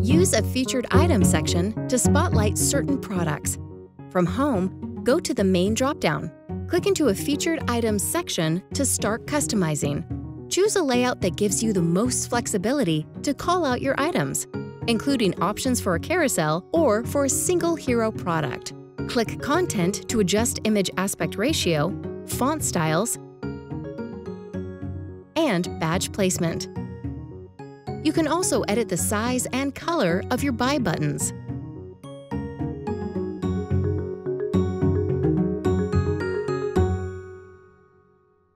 Use a featured item section to spotlight certain products. From Home, go to the main dropdown. Click into a featured items section to start customizing. Choose a layout that gives you the most flexibility to call out your items, including options for a carousel or for a single hero product. Click Content to adjust image aspect ratio, font styles, and badge placement. You can also edit the size and color of your buy buttons.